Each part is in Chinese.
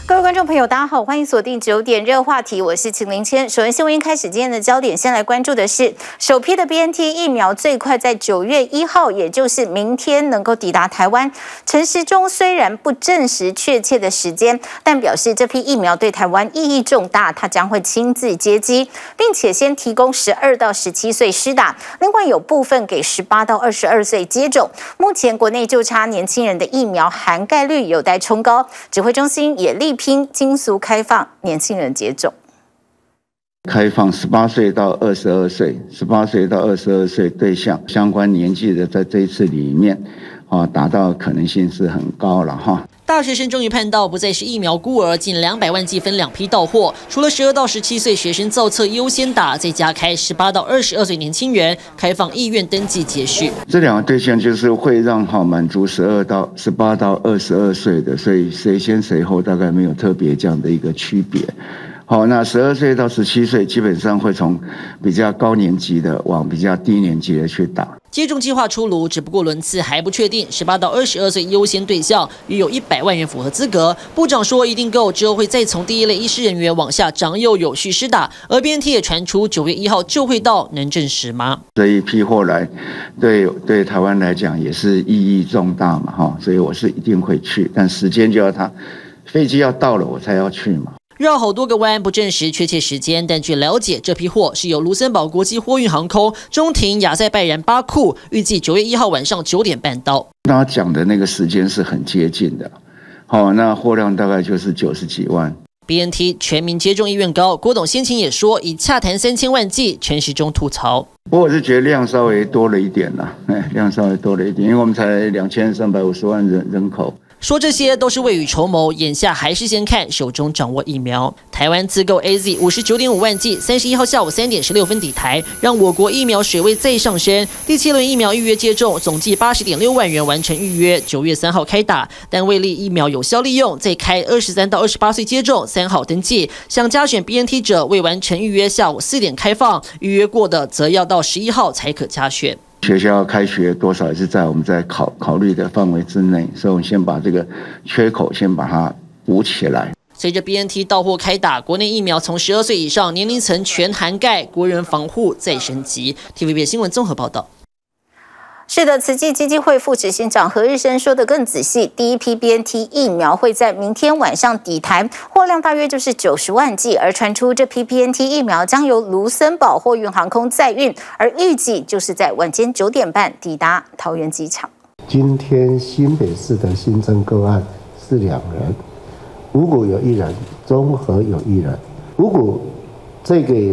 各位观众朋友，大家好，欢迎锁定9点热话题，我是秦林谦。首先，新闻一开始，今天的焦点先来关注的是首批的 BNT 疫苗最快在9月1号，也就是明天能够抵达台湾。陈时中虽然不证实确切的时间，但表示这批疫苗对台湾意义重大，他将会亲自接机，并且先提供12到17岁施打，另外有部分给18到22岁接种。目前国内就差年轻人的疫苗涵盖率有待冲高，指挥中心也力拼尽速开放年轻人接种， 开放18岁到22岁，18岁到22岁对象相关年纪的，在这一次里面，达到可能性是很高了哈。 大学生终于盼到不再是疫苗孤儿，近200万剂分2批到货，除了12到17岁学生造册优先打，再加开18到22岁年轻人开放意愿登记接续。 这两个对象就是会让满足18到22岁的，所以谁先谁后大概没有特别这样的一个区别。好，那12岁到17岁基本上会从比较高年级的往比较低年级的去打。 接种计划出炉，只不过轮次还不确定。18到22岁优先对象约有100万人符合资格。部长说一定够，之后会再从第一类医师人员往下长幼有序施打。而 BNT 也传出9月1号就会到，能证实吗？ 这一批货来，对台湾来讲也是意义重大嘛，所以我是一定会去，但时间就要飞机要到了我才要去嘛。 绕好多个弯，不证实确切时间，但据了解，这批货是由卢森堡国际货运航空中停亚塞拜然巴库，预计9月1号晚上9点半到。 他讲的那个时间是很接近的，那货量大概就是90几万。 BNT 全民接种意愿高，郭董先前也说已洽谈3000万剂，陈时中吐槽。 不过我是觉得量稍微多了一点啦，量稍微多了一点，因为我们才2350万人口。 说这些都是未雨绸缪，眼下还是先看手中掌握疫苗。台湾自购 AZ 59.5万剂，31号下午3点16分抵台，让我国疫苗水位再上升。第7轮疫苗预约接种，总计80.6万人完成预约，9月3号开打。但为利疫苗有效利用，再开23到28岁接种，3号登记。想加选 BNT 者，未完成预约，下午4点开放，预约过的则要到11号才可加选。 学校开学多少也是在我们在考虑的范围之内，所以我们先把这个缺口先把它补起来。 随着 BNT 到货开打，国内疫苗从12岁以上年龄层全涵盖，国人防护再升级。TVB 新闻综合报道。 是的，慈济基金会副执行长何日升说得更仔细，第一批 BNT 疫苗会在明天晚上抵台，货量大约就是90万剂，而传出这批 BNT 疫苗将由卢森堡货运航空载运，而预计就是在晚间9点半抵达桃园机场。 今天新北市的新增个案是2人，五股有1人，中和有1人。五股这个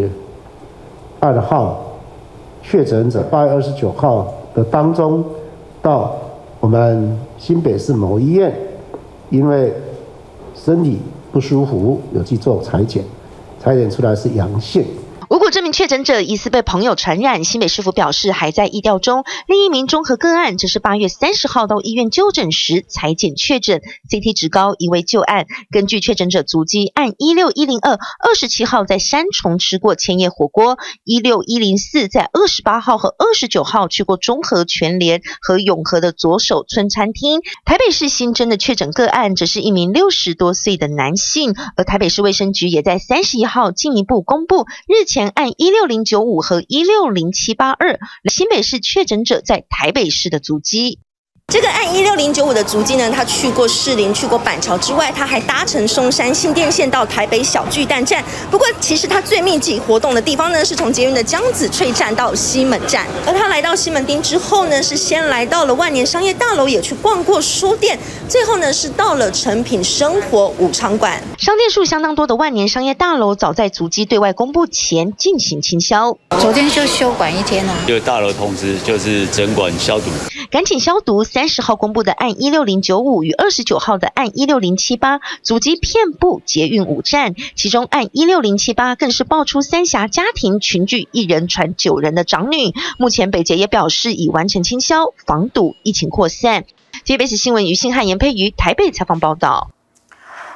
2号确诊者8月29号的当中，到我们新北市某医院，因为身体不舒服，有去做采检出来是阳性。 五股这名确诊者疑似被朋友传染，新北市府表示还在疫调中。另一名中和个案，则是8月30号到医院就诊时采检确诊 ，CT 值高，疑为旧案。根据确诊者足迹，按16102，27号在三重吃过千叶火锅，16104在28号和29号去过中和全联和永和的左手村餐厅。台北市新增的确诊个案，则是一名60多岁的男性，而台北市卫生局也在31号进一步公布，日前按16095和16072新北市确诊者在台北市的足迹。 这个按16095的足迹呢，他去过士林，去过板桥之外，他还搭乘松山新店线到台北小巨蛋站。不过，其实他最密集活动的地方呢，是从捷运的江子翠站到西门站。而他来到西门町之后呢，是先来到了万年商业大楼，也去逛过书店，最后呢是到了诚品生活武昌馆。 商店数相当多的万年商业大楼，早在足迹对外公布前进行清消。 昨天就休馆1天了， 就大楼通知就是整馆消毒。 赶紧消毒。30号公布的按16095与29号的按16078，足迹遍布捷运5站，其中按16078更是爆出三峡家庭群聚1人传9人的长女。目前北捷也表示已完成清消，防堵疫情扩散。TVBS 新闻于信汉、严佩瑜台北采访报道。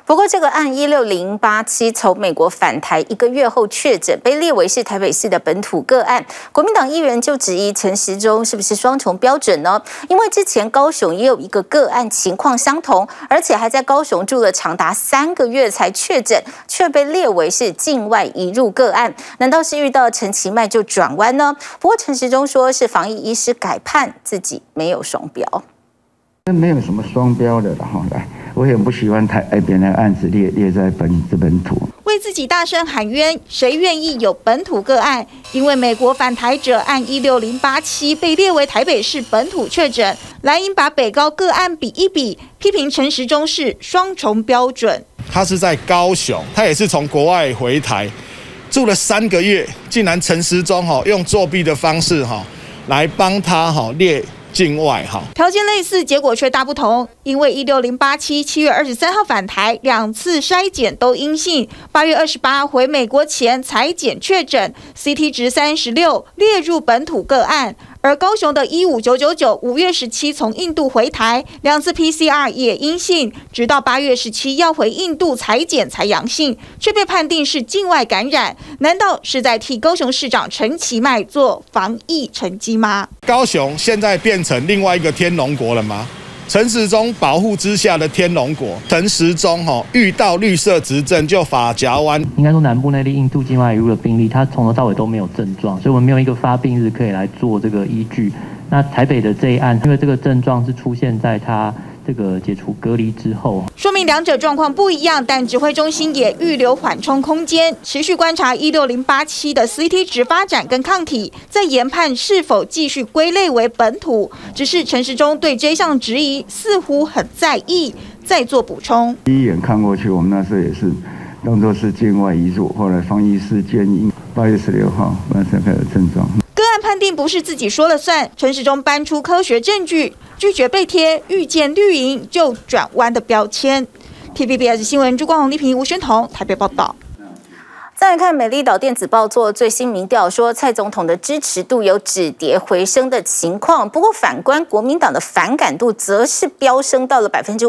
不过，这个案16087从美国返台1个月后确诊，被列为是台北市的本土个案。国民党议员就质疑陈时中是不是双重标准呢？因为之前高雄也有一个个案情况相同，而且还在高雄住了长达3个月才确诊，却被列为是境外移入个案。难道是遇到陈其迈就转弯呢？不过陈时中说是防疫医师改判，自己没有双标。 没有什么双标的了哈，来，我也不喜欢别人案子列在本土。 为自己大声喊冤，谁愿意有本土个案？因为美国返台者案16087被列为台北市本土确诊，蓝营把北高个案比一比，批评陈时中是双重标准。 他是在高雄，他也是从国外回台，住了3个月，竟然陈时中用作弊的方式来帮他列境外条件类似，结果却大不同。因为16087 7月23号返台，2次筛检都阴性，8月28回美国前采检确诊 ，CT 值36，列入本土个案。而高雄的15999 5月17从印度回台，2次 PCR 也阴性，直到8月17要回印度采检才阳性，却被判定是境外感染。难道是在替高雄市长陈其迈做防疫成绩吗？ 高雄现在变成另外一个天龙国了吗？陈时中保护之下的天龙国，陈时中遇到绿色执政就发夹弯。 应该说南部那例印度境外移入的病例，他从头到尾都没有症状，所以我们没有一个发病日可以来做这个依据。那台北的这一案，因为这个症状是出现在他这个解除隔离之后， 说明两者状况不一样，但指挥中心也预留缓冲空间，持续观察16087的 CT 值发展跟抗体，再研判是否继续归类为本土。只是陈时中对这项质疑似乎很在意，再做补充。 第一眼看过去，我们那时候也是当作是境外移入，后来防疫师建议8月16号晚上开始症状。 个案判定不是自己说了算，陈时中搬出科学证据，拒绝被贴遇见绿营就转弯的标签。TVBS 新闻朱光宏、丽萍、吴宣彤台北报道。 再来看美丽岛电子报做最新民调，说蔡总统的支持度有止跌回升的情况。不过反观国民党的反感度，则是飙升到了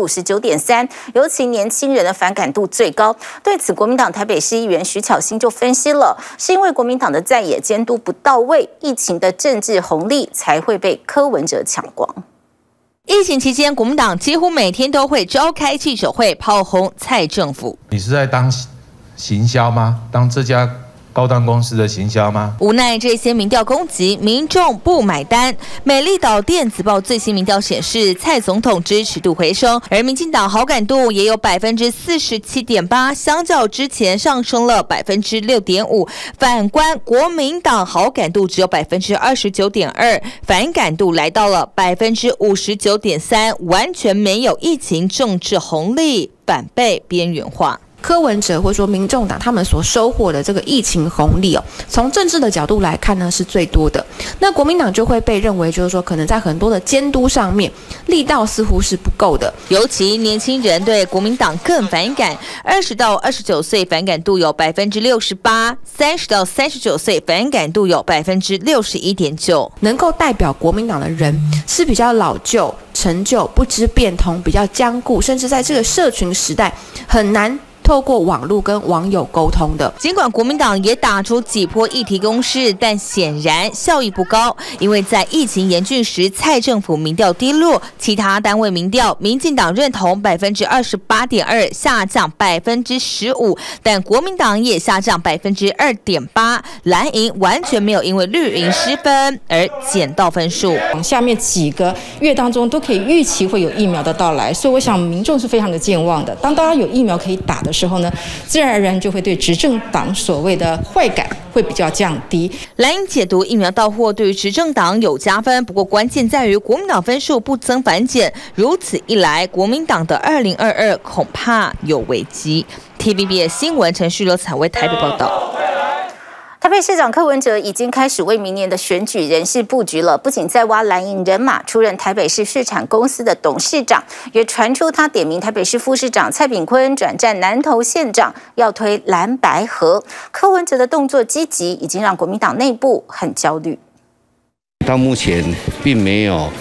59.3%，尤其年轻人的反感度最高。对此，国民党台北市议员徐巧芯就分析了，是因为国民党的在野监督不到位，疫情的政治红利才会被柯文哲抢光。 疫情期间，国民党几乎每天都会召开记者会，炮轰蔡政府。 你是在当行销吗？当这家高档公司的行销吗？ 无奈这些民调攻击，民众不买单。美丽岛电子报最新民调显示，蔡总统支持度回升，而民进党好感度也有47.8%，相较之前上升了6.5%。反观国民党好感度只有29.2%，反感度来到了59.3%，完全没有疫情政治红利，反被边缘化。 柯文哲或者说民众党他们所收获的这个疫情红利从政治的角度来看呢是最多的。那国民党就会被认为就是说可能在很多的监督上面力道似乎是不够的， 尤其年轻人对国民党更反感，20到29岁反感度有68%，30到39岁反感度有61.9%。 能够代表国民党的人是比较老旧、陈旧、不知变通、比较僵固，甚至在这个社群时代很难透过网络跟网友沟通的。 尽管国民党也打出几波议题攻势，但显然效益不高，因为在疫情严峻时，蔡政府民调低落，其他单位民调，民进党认同28.2%，下降15%，但国民党也下降2.8%，蓝营完全没有因为绿营失分而捡到分数。 下面几个月当中都可以预期会有疫苗的到来，所以我想民众是非常的健忘的。当大家有疫苗可以打的时候呢，自然而然就会对执政党所谓的坏感会比较降低。 蓝营解读疫苗到货对于执政党有加分，不过关键在于国民党分数不增反减，如此一来，国民党的2022恐怕有危机。TVBS 新闻陈旭柔、采薇台北报道。 台北市长柯文哲已经开始为明年的选举人事布局了，不仅在挖蓝营人马，出任台北市市产公司的董事长，也传出他点名台北市副市长蔡炳坤转战南投县长，要推蓝白合。柯文哲的动作积极，已经让国民党内部很焦虑。 到目前并没有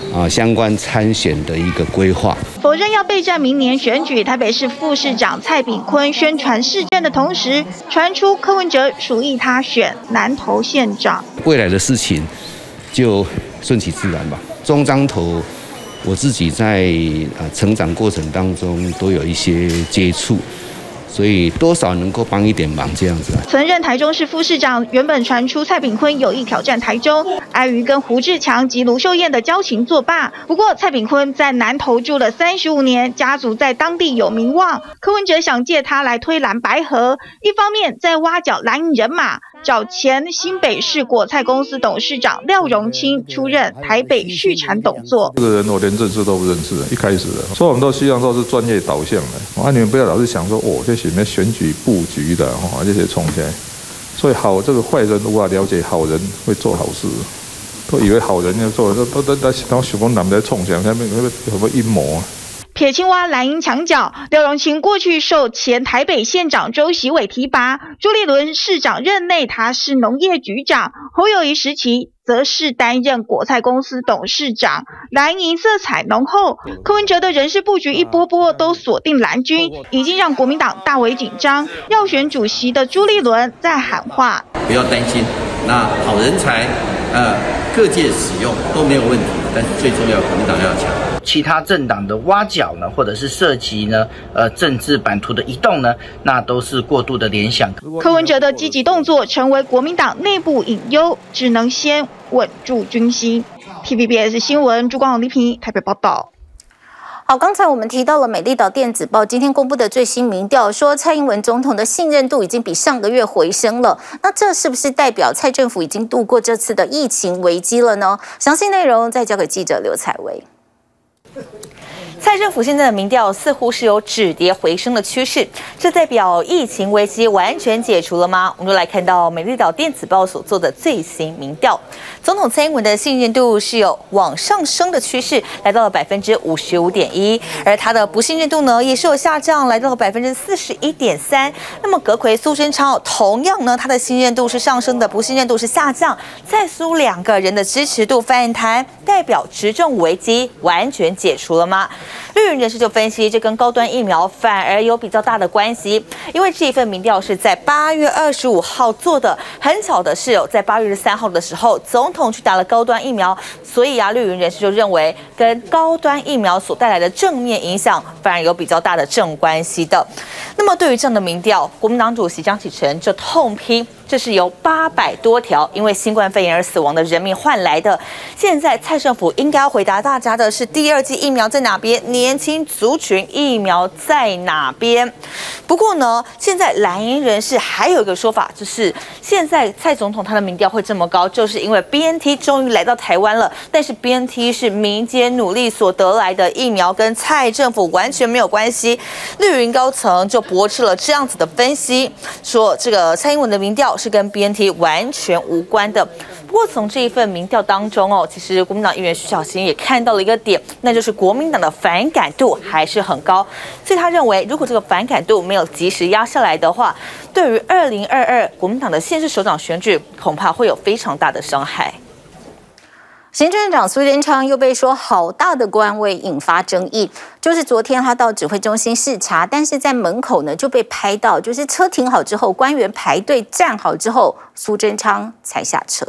相关参选的一个规划。 否认要备战明年选举，台北市副市长蔡炳坤宣传市政的同时，传出柯文哲属意他选南投县长。 未来的事情就顺其自然吧。中彰投，我自己在成长过程当中都有一些接触。所以多少能够帮一点忙这样子啊。 曾任台中市副市长，原本传出蔡炳坤有意挑战台中，碍于跟胡志强及卢秀燕的交情作罢。不过蔡炳坤在南投住了35年，家族在当地有名望，柯文哲想借他来推蓝白合，一方面在挖角蓝营人马，找前新北市果菜公司董事长廖荣清出任台北畜产董座。 这个人我连认识都不认识，一开始的，所以我们都希望都是专业导向的。你们不要老是想说这什么选举布局的这些冲起来，所以这个坏人无法了解好人会做好事，都以为好人要做，都想讲男在冲起来，他们有什么阴谋啊？ 撇青蛙蓝营墙角，廖荣清过去受前台北县长周习伟提拔，朱立伦市长任内他是农业局长，侯友宜时期则是担任果菜公司董事长，蓝营色彩浓厚。柯文哲的人事布局一波波都锁定蓝军，已经让国民党大为紧张。要选主席的朱立伦在喊话： 不要担心，那好人才，各界使用都没有问题，但是最重要，国民党要强。 其他政党的挖角呢，或者是涉及呢，政治版图的移动呢，那都是过度的联想。 柯文哲的积极动作成为国民党内部隐忧，只能先稳住军心。TVBS 新闻朱光宏、李平台北报道。 好，刚才我们提到了美丽岛电子报今天公布的最新民调，说蔡英文总统的信任度已经比上个月回升了。那这是不是代表蔡政府已经度过这次的疫情危机了呢？详细内容再交给记者刘彩薇。 蔡政府现在的民调似乎是有止跌回升的趋势，这代表疫情危机完全解除了吗？我们就来看到美丽岛电子报所做的最新民调，总统蔡英文的信任度是有往上升的趋势，来到了55.1%，而他的不信任度呢也是有下降，来到了41.3%。那么阁揆苏贞昌同样呢，他的信任度是上升的，不信任度是下降，蔡苏两个人的支持度反弹，代表执政危机完全解除了吗？绿营人士就分析，这跟高端疫苗反而有比较大的关系，因为这一份民调是在8月25号做的，很巧的是在8月3号的时候，总统去打了高端疫苗，所以绿营人士就认为跟高端疫苗所带来的正面影响反而有比较大的正关系的。那么对于这样的民调，国民党主席张启臣就痛批，这是由800多条因为新冠肺炎而死亡的人民换来的。现在蔡政府应该要回答大家的是，第二剂疫苗在哪边？年轻族群疫苗在哪边？不过呢，现在蓝营人士还有一个说法，就是现在蔡总统他的民调会这么高，就是因为 BNT 终于来到台湾了，但是 BNT 是民间努力所得来的疫苗，跟蔡政府完全没有关系。绿营高层就驳斥了这样子的分析，说这个蔡英文的民调是跟 BNT 完全无关的。不过从这一份民调当中其实国民党议员徐小新也看到了一个点，那就是国民党的反感度还是很高，所以他认为如果这个反感度没有及时压下来的话，对于2022国民党的县市首长选举恐怕会有非常大的伤害。 行政院长苏贞昌又被说好大的官位引发争议，就是昨天他到指挥中心视察，但是在门口呢就被拍到，就是车停好之后，官员排队站好之后，苏贞昌才下车。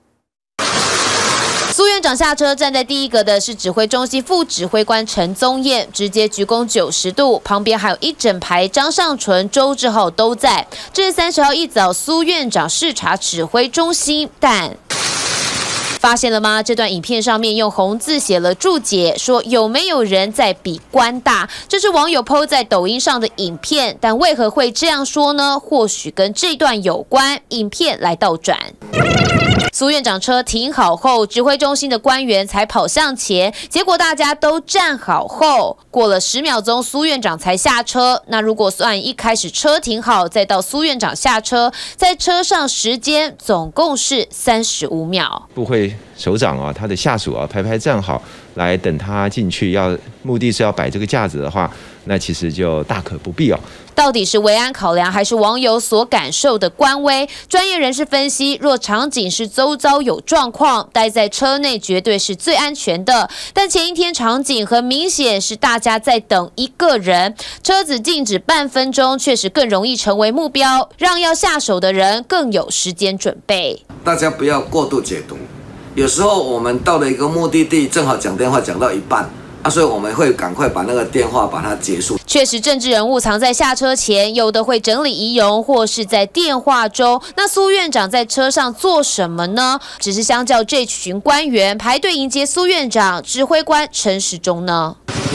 苏院长下车，站在第一个的是指挥中心副指挥官陈宗彦，直接鞠躬90度，旁边还有一整排张尚淳、周志浩都在。这是30号一早苏院长视察指挥中心，但发现了吗？这段影片上面用红字写了注解，说有没有人在比官大？这是网友 PO 在抖音上的影片，但为何会这样说呢？或许跟这段有关。影片来倒转。苏院长车停好后，指挥中心的官员才跑向前，结果大家都站好后，过了10秒钟，苏院长才下车。那如果算一开始车停好，再到苏院长下车，在车上时间总共是35秒。 部会首长他的下属排站好， 来等它进去，目的是要摆这个架子的话，那其实就大可不必哦。 到底是维安考量，还是网友所感受的官威？专业人士分析，若场景是周遭有状况，待在车内绝对是最安全的。但前一天场景很明显是大家在等一个人，车子静止半分钟，确实更容易成为目标，让要下手的人更有时间准备。 大家不要过度解读，有时候我们到了一个目的地，正好讲电话讲到一半。所以我们会赶快把那个电话把它结束。 确实，政治人物藏在下车前，有的会整理仪容，或是在电话中。那苏院长在车上做什么呢？只是相较这群官员排队迎接苏院长，指挥官陈时中呢？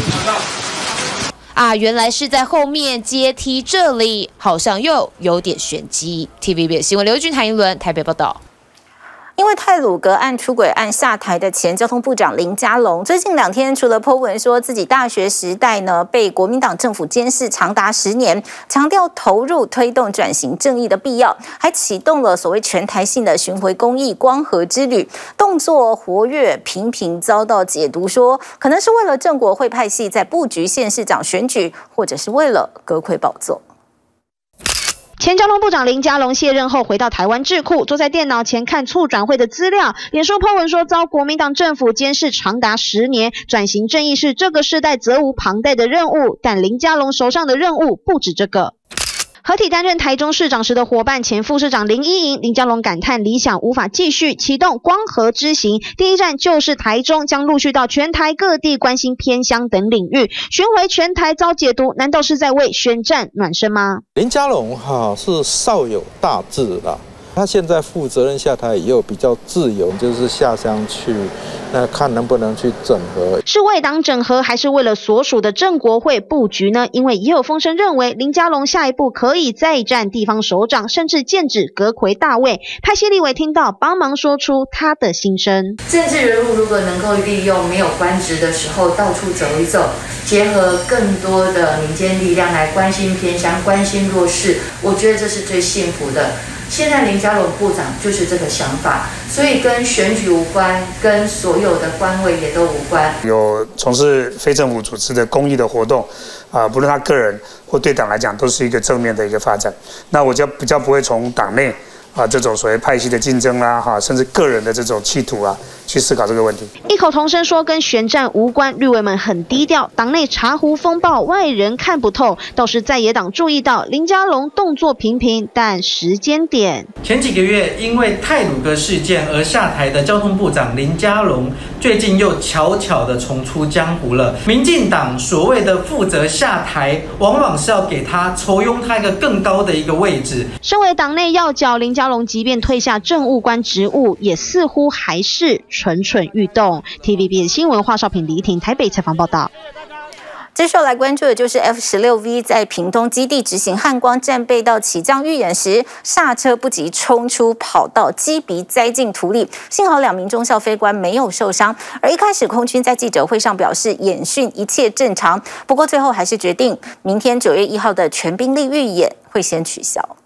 原来是在后面阶梯这里，好像又有点玄机。TVB 新闻刘俊谭一伦台北报道。 因为太鲁阁案出轨案下台的前交通部长林佳龙，最近2天除了po文说自己大学时代呢被国民党政府监视长达10年，强调投入推动转型正义的必要，还启动了所谓全台性的巡回公益光和之旅，动作活跃，频频遭到解读说可能是为了郑国会派系在布局县市长选举，或者是为了阁揆宝座。 前交通部长林佳龙卸任后回到台湾智库，坐在电脑前看促转会的资料，脸书po文说遭国民党政府监视长达10年，转型正义是这个世代责无旁贷的任务，但林佳龙手上的任务不止这个。合体担任台中市长时的伙伴前副市长林依莹，林佳龙感叹理想无法继续，启动光和之行，第一站就是台中，将陆续到全台各地关心偏乡等领域，巡回全台遭解读，难道是在为选战暖身吗？ 林佳龙是少有大志啦，他现在负责任下台以后比较自由，就是下乡去，那看能不能去整合， 是为党整合，还是为了所属的郑国会布局呢？因为也有风声认为林佳龙下一步可以再战地方首长，甚至剑指阁揆大位。派系立委听到帮忙说出他的心声。 政治人物如果能够利用没有官职的时候到处走一走，结合更多的民间力量来关心偏乡、关心弱势，我觉得这是最幸福的。现在林佳龙部长就是这个想法，所以跟选举无关，跟所有的官位也都无关。 有从事非政府组织的公益的活动，不论他个人或对党来讲，都是一个正面的一个发展。那我就比较不会从党内这种所谓派系的竞争啦，甚至个人的这种企图去思考这个问题。 异口同声说跟选战无关，绿委们很低调，党内茶壶风暴，外人看不透。倒是在野党注意到林佳龙动作频频，但时间点前几个月因为太鲁阁事件而下台的交通部长林佳龙，最近又悄悄地重出江湖了。民进党所谓的负责下台，往往是要给他酬庸他一个更高的一个位置。 身为党内要角，林佳龙即便退下政务官职务，也似乎还是蠢蠢欲动。TVB 新闻华少平、李婷台北采访报道。 接下来关注的就是 F-16V 在屏东基地执行汉光战备道起降预演时，刹车不及冲出跑道，机鼻栽进土里。幸好2名中校飞官没有受伤。而一开始空军在记者会上表示演训一切正常，不过最后还是决定明天9月1号的全兵力预演会先取消。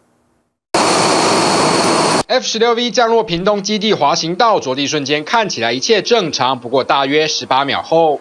F-16V 降落屏东基地滑行道，着地瞬间看起来一切正常，不过大约18秒后，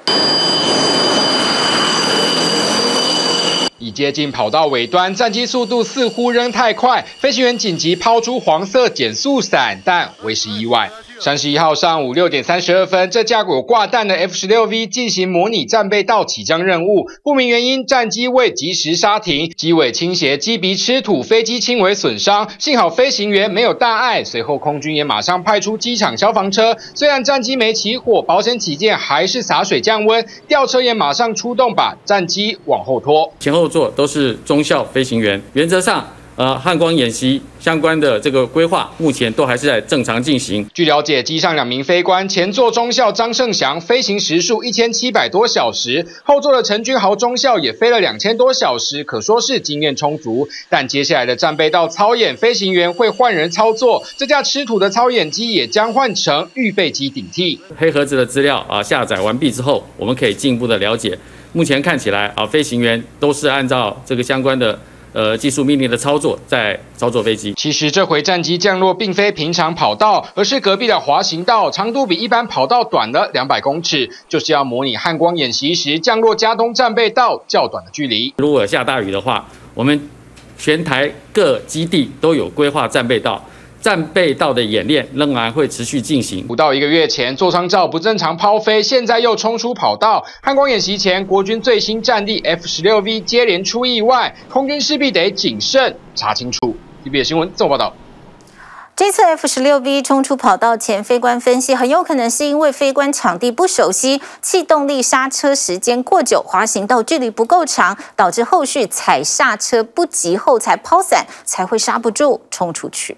已接近跑道尾端，战机速度似乎仍太快，飞行员紧急抛出黄色减速伞，但为时已晚。31号上午6点32分，这架有挂弹的 F-16V 进行模拟战备道起降任务，不明原因战机未及时刹停，机尾倾斜，机鼻吃土，飞机轻微损伤，幸好飞行员没有大碍。随后空军也马上派出机场消防车，虽然战机没起火，保险起见还是洒水降温，吊车也马上出动把战机往后拖。 前后座都是中校飞行员，原则上汉光演习相关的这个规划，目前都还是在正常进行。 据了解，机上2名飞官，前座中校张胜祥飞行时数1700多小时，后座的陈君豪中校也飞了2000多小时，可说是经验充足。但接下来的战备道操演，飞行员会换人操作，这架吃土的操演机也将换成预备机顶替。 黑盒子的资料下载完毕之后，我们可以进一步的了解。目前看起来飞行员都是按照这个相关的技术命令的操作，在操作飞机。 其实这回战机降落并非平常跑道，而是隔壁的滑行道，长度比一般跑道短了200公尺，就是要模拟汉光演习时降落嘉东战备道较短的距离。 如果下大雨的话，我们全台各基地都有规划战备道。战备道的演练仍然会持续进行。 不到1个月前，座舱罩不正常抛飞，现在又冲出跑道。汉光演习前，国军最新战力 F-16V 接连出意外，空军势必得谨慎查清楚。TVBS 新闻综合报道。 这次 F-16V 冲出跑道前，飞官分析很有可能是因为飞官场地不熟悉，气动力刹车时间过久，滑行道距离不够长，导致后续踩刹车不及后才抛伞，才会刹不住冲出去。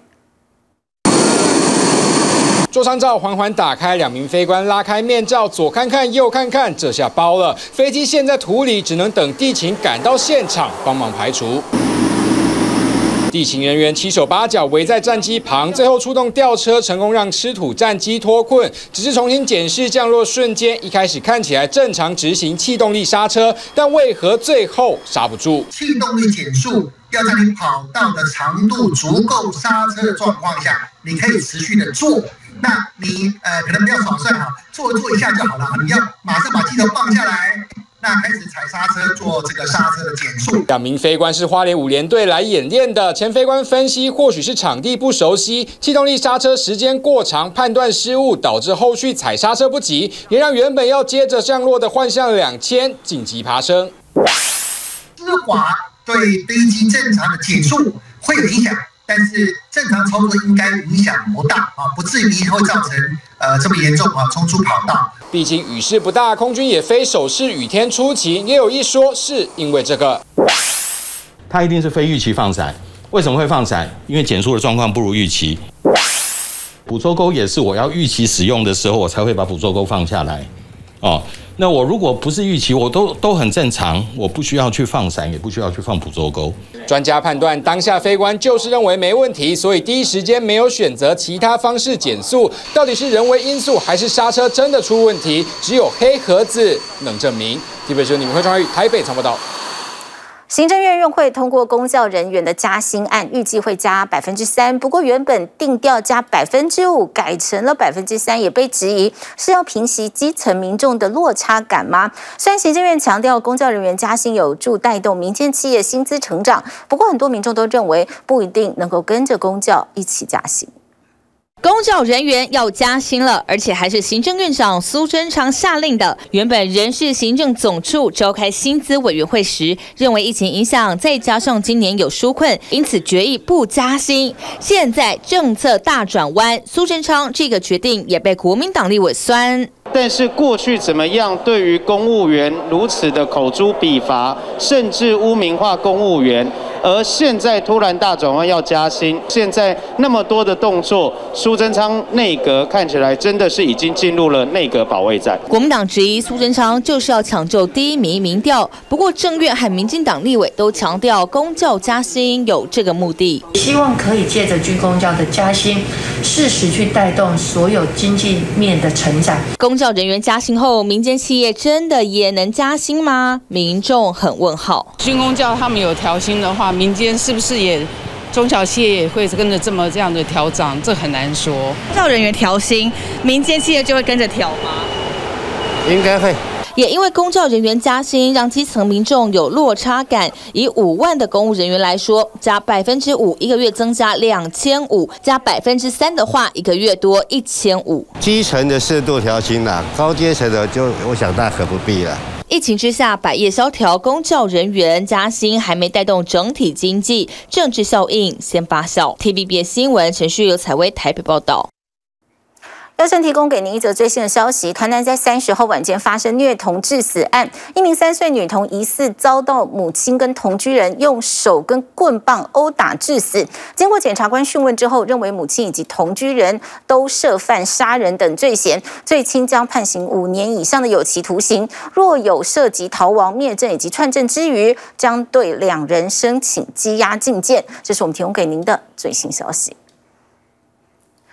座舱罩缓缓打开，2名飞官拉开面罩，左看看右看看，这下包了。飞机陷在土里，只能等地勤赶到现场帮忙排除。地勤人员7手8脚围在战机旁，最后出动吊车，成功让吃土战机脱困。只是重新检视降落瞬间，一开始看起来正常执行气动力刹车，但为何最后刹不住？ 气动力减速要在你跑道的长度足够刹车的状况下，你可以持续的做。那你可能不要少算哈，做一下就好了。你要马上把机头放下来，那开始踩刹车，做这个刹车的减速。 2名飞官是花莲5联队来演练的，前飞官分析或许是场地不熟悉，气动力刹车时间过长，判断失误导致后续踩刹车不及，也让原本要接着降落的幻象2000紧急爬升。 湿滑对飞机正常的减速会有影响。但是正常操作应该影响不大啊，不至于会造成这么严重啊，冲出跑道。 毕竟雨势不大，空军也非首是雨天出勤，也有一说是因为这个。 它一定是非预期放伞，为什么会放伞？因为减速的状况不如预期。捕捉钩也是我要预期使用的时候，我才会把捕捉钩放下来。哦，那我如果不是预期，我都很正常，我不需要去放伞，也不需要去放捕捉钩。 专家判断，当下飞官就是认为没问题，所以第一时间没有选择其他方式减速。到底是人为因素，还是刹车真的出问题？只有黑盒子能证明。TVBS 新闻李慧台北采访报道。 行政院院会通过公教人员的加薪案，预计会加3%，不过原本定调加5%，改成了3%，也被质疑是要平息基层民众的落差感吗？虽然行政院强调公教人员加薪有助带动民间企业薪资成长，不过很多民众都认为不一定能够跟着公教一起加薪。 公教人员要加薪了，而且还是行政院长苏贞昌下令的。原本人事行政总处召开薪资委员会时，认为疫情影响，再加上今年有纾困，因此决议不加薪。现在政策大转弯，苏贞昌这个决定也被国民党立委酸。 但是过去怎么样对于公务员如此的口诛笔伐，甚至污名化公务员，而现在突然大转弯要加薪，现在那么多的动作，苏贞昌内阁看起来真的是已经进入了内阁保卫战。 国民党质疑苏贞昌就是要抢救第一名民调，不过政院和民进党立委都强调公教加薪有这个目的， 希望可以借着军公教的加薪，适时去带动所有经济面的成长。 公教人员加薪后，民间企业真的也能加薪吗？民众很问号。 军公教他们有调薪的话，民间是不是也中小企业也会跟着这样的调涨？这很难说。 公教人员调薪，民间企业就会跟着调吗？ 应该会。 也因为公教人员加薪，让基层民众有落差感。以5万的公务人员来说，加5%，一个月增加2500；加3%的话，一个月多1500。 基层的适度调薪啦，高阶层的就我想大可不必了。 疫情之下，百业萧条，公教人员加薪还没带动整体经济，政治效应先发酵。TVBS 新闻陈旭由采薇台北报道。 要先提供给您一则最新的消息，台南在30号晚间发生虐童致死案，一名3岁女童疑似遭到母亲跟同居人用手跟棍棒殴打致死。经过检察官讯问之后，认为母亲以及同居人都涉犯杀人等罪嫌，最轻将判刑5年以上的有期徒刑。若有涉及逃亡、灭证以及串证之余，将对2人申请羁押禁见。这是我们提供给您的最新消息。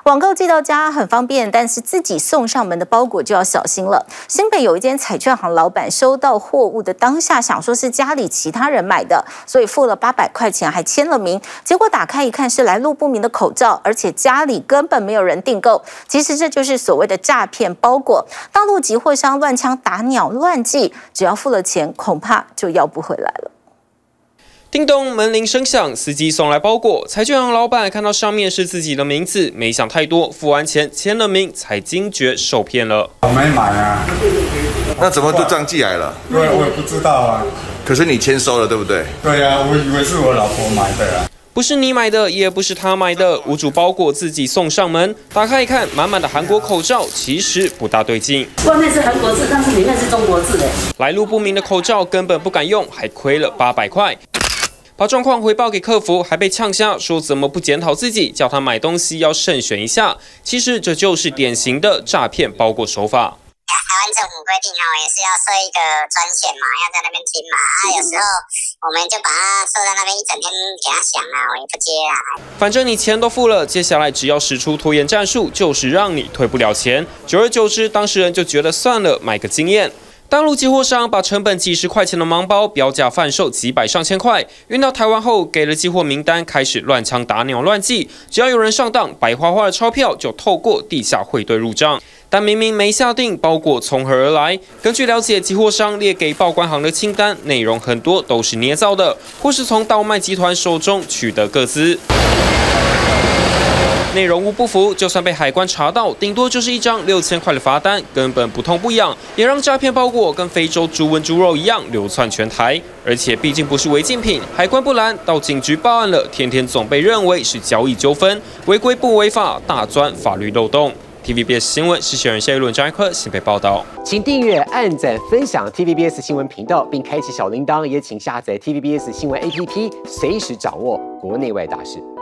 网购寄到家很方便，但是自己送上门的包裹就要小心了。新北有一间彩券行老板收到货物的当下，想说是家里其他人买的，所以付了800块钱，还签了名。结果打开一看，是来路不明的口罩，而且家里根本没有人订购。其实这就是所谓的诈骗包裹。大陆集货商乱枪打鸟乱寄，只要付了钱，恐怕就要不回来了。 叮咚，门铃声响，司机送来包裹。彩券行老板看到上面是自己的名字，没想太多，付完钱签了名，才惊觉受骗了。 我没买啊， 那怎么就这样寄来了？ 我也不知道啊。 可是你签收了，对不对？ 对啊，我以为是我老婆买的啊。 不是你买的，也不是他买的，无主包裹自己送上门。打开一看，满满的韩国口罩，其实不大对劲。 外面是韩国字，但是里面是中国字诶。 来路不明的口罩根本不敢用，还亏了800块。把状况回报给客服，还被呛瞎，说怎么不检讨自己，叫他买东西要慎选一下。其实这就是典型的诈骗包裹手法。 台湾政府规定也是要设一个专线嘛，要在那边听嘛。有时候我们就把它设在那边一整天给他响啊，我也不接啊。 反正你钱都付了，接下来只要使出拖延战术，就是让你退不了钱。久而久之，当事人就觉得算了，买个经验。大陆寄货商把成本几十块钱的盲包标价贩售几百上千块，运到台湾后给了寄货名单，开始乱枪打鸟乱寄，只要有人上当，白花花的钞票就透过地下汇兑入账。但明明没下定，包裹从何而来？根据了解，寄货商列给报关行的清单内容很多都是捏造的，或是从倒卖集团手中取得个资。内容物不符，就算被海关查到，顶多就是一张6000块的罚单，根本不痛不痒，也让诈骗包裹跟非洲猪瘟猪肉一样流窜全台。而且毕竟不是违禁品，海关不拦，到警局报案了，天天总被认为是交易纠纷，违规不违法，大钻法律漏洞。TVBS 新闻是写人谢玉伦、张一科新北报道。 请订阅、按赞、分享 TVBS 新闻频道，并开启小铃铛，也请下载 TVBS 新闻 APP， 随时掌握国内外大事。